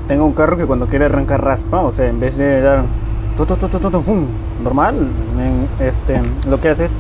tengo un carro que cuando quiere arrancar raspa, o sea, en vez de dar ¡fum! Normal, lo que hace es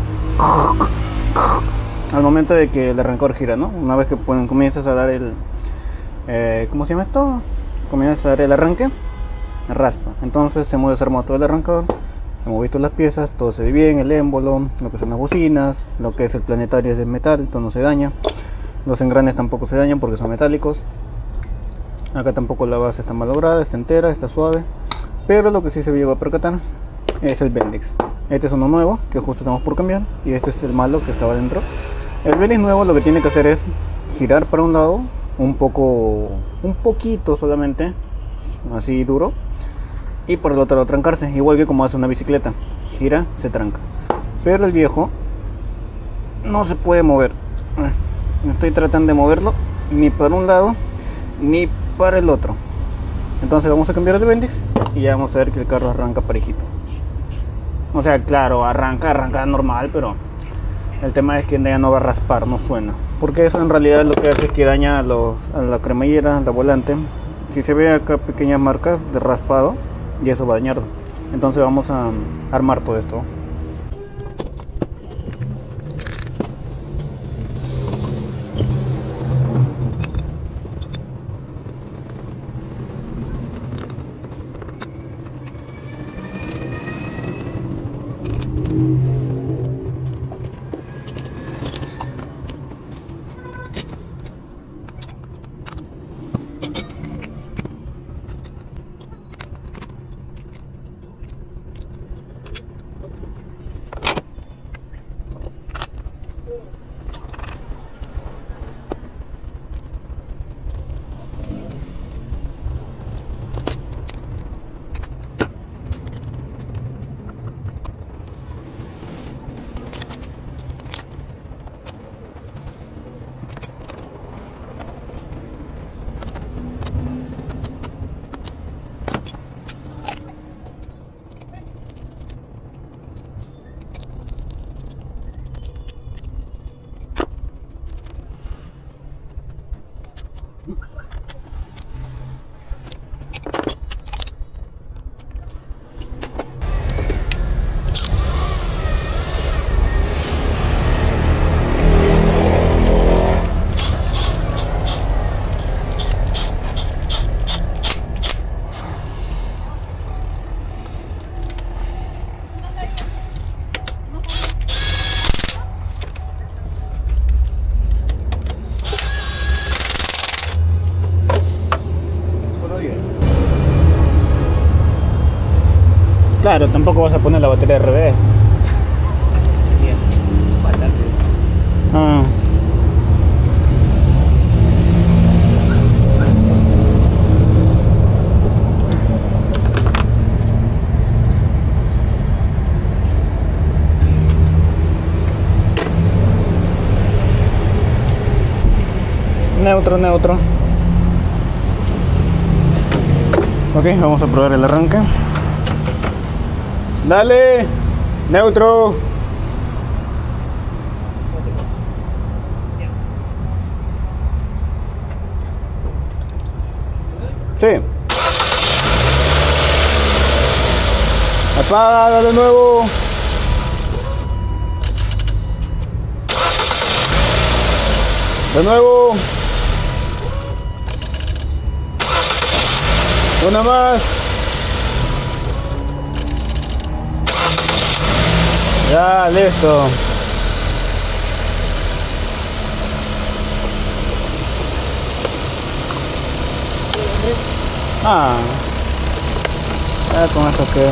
al momento de que el arrancador gira, ¿no? Una vez que comienzas a dar el ¿cómo se llama esto? Comienzas a dar el arranque, raspa. Entonces se desarmó todo el arrancador, hemos visto las piezas, todo se ve bien, el émbolo, lo que son las bocinas, lo que es el planetario es de metal, todo no se daña, los engranes tampoco se dañan porque son metálicos. Acá tampoco la base está malograda, está entera, está suave. Pero lo que sí se llegó a percatar es el Bendix. Este es uno nuevo que justo estamos por cambiar, y este es el malo que estaba dentro. El Bendix nuevo lo que tiene que hacer es girar para un lado un poquito solamente, así duro, y por el otro lado trancarse, igual que como hace una bicicleta, gira, se tranca. Pero el viejo no se puede mover. Estoy tratando de moverlo ni para un lado ni para el otro. Entonces vamos a cambiar de Bendix y ya vamos a ver que el carro arranca parejito. O sea, claro, arranca normal, pero el tema es que ya no va a raspar, no suena, porque eso en realidad lo que hace es que daña a la cremallera, la volante. Si se ve acá pequeñas marcas de raspado, y eso va a dañarlo. Entonces vamos a armar todo esto. Claro, tampoco vas a poner la batería al revés. Sería fatal. Ah. Neutro. Ok, vamos a probar el arranque. Dale, neutro. Sí. Apaga de nuevo. De nuevo. Una más. Ya, listo. Ah. Ya con esto queda.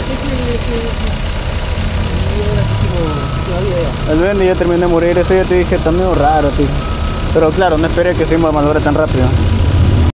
El Bendy ya terminó de morir, eso ya te dije, está medio raro, tío. Pero claro, no esperé que se iba a malograr tan rápido.